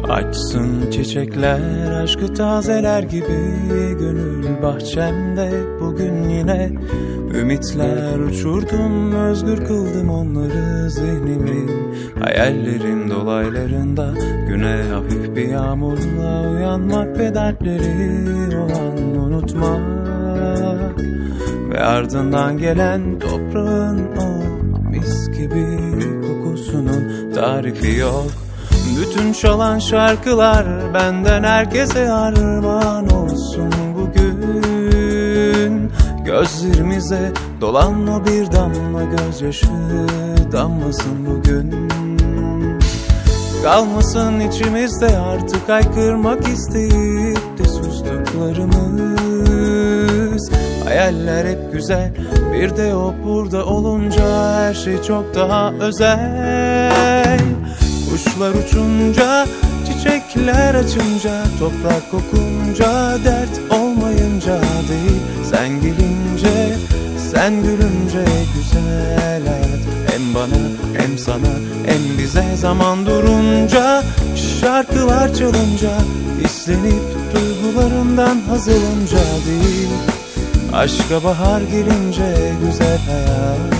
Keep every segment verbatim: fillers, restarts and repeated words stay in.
Açsın çiçekler, aşkı tazeler gibi gönül bahçemde. Bugün yine ümitler uçurdum, özgür kıldım onları zihnimin. Hayallerim dolaylarında güne hafif bir yağmurla uyanmak ve dertleri olan unutmak. Ve ardından gelen toprağın o mis gibi kokusunun tarifi yok. Bütün çalan şarkılar benden herkese armağan olsun bugün. Gözlerimize dolan o bir damla gözyaşı damlasın bugün. Kalmasın içimizde artık haykırmak isteyip de sustuklarımız. Hayaller hep güzel, bir de o burada olunca her şey çok daha özel. Kuşlar uçunca, çiçekler açınca, toprak kokunca, dert olmayınca değil. Sen gelince, sen gülünce güzel hayat. Hem bana hem sana hem bize zaman durunca, şarkılar çalınca, hislenip duygularından hazırlanınca değil. Aşka bahar gelince güzel hayat.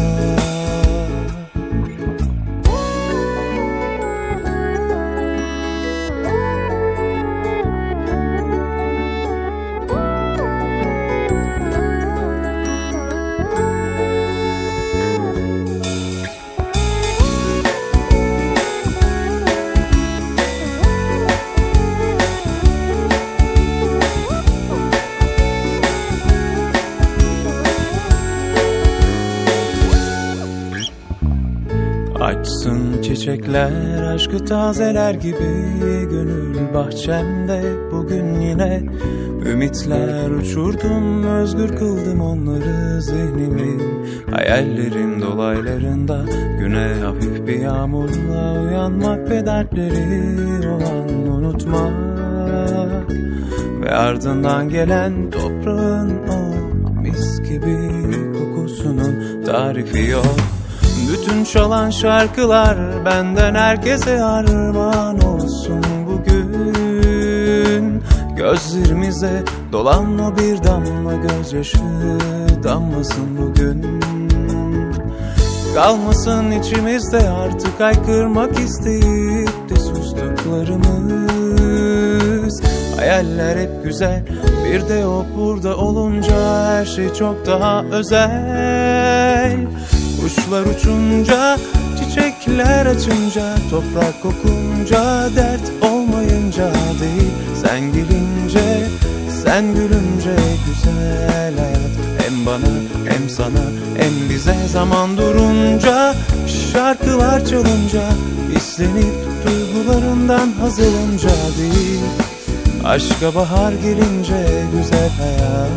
Açsın çiçekler, aşkı tazeler gibi gönül bahçemde. Bugün yine ümitler uçurdum, özgür kıldım onları zihnimin. Hayallerim dolaylarında güne hafif bir yağmurla uyanmak ve dertleri olan unutmak. Ve ardından gelen toprağın o mis gibi kokusunun tarifi yok. Bütün çalan şarkılar benden herkese armağan olsun bugün. Gözlerimize dolan o bir damla gözyaşı damlasın bugün. Kalmasın içimizde artık haykırmak isteyip de sustuklarımız. Hayaller hep güzel, bir de o burada olunca her şey çok daha özel. Kuşlar uçunca, çiçekler açınca, toprak kokunca, dert olmayınca değil. Sen gelince, sen gülünce güzel hayat. Hem bana hem sana hem bize zaman durunca, şarkılar çalınca, hislenip duygularından hazırlanınca değil. Aşka bahar gelince güzel hayat.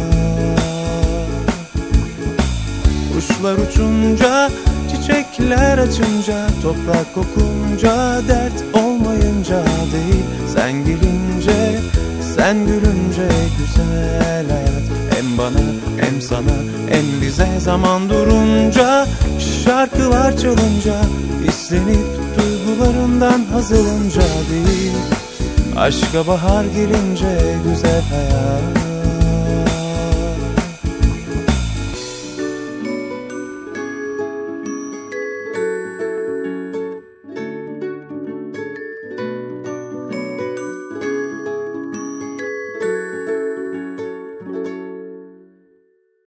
Kuşlar uçunca, çiçekler açınca, toprak kokunca, dert olmayınca değil. Sen gelince, sen gülünce güzel hayat. Hem bana hem sana hem bize zaman durunca, şarkılar çalınca, hislenip duygularından hazırlanınca değil. Aşka bahar gelince güzel hayat.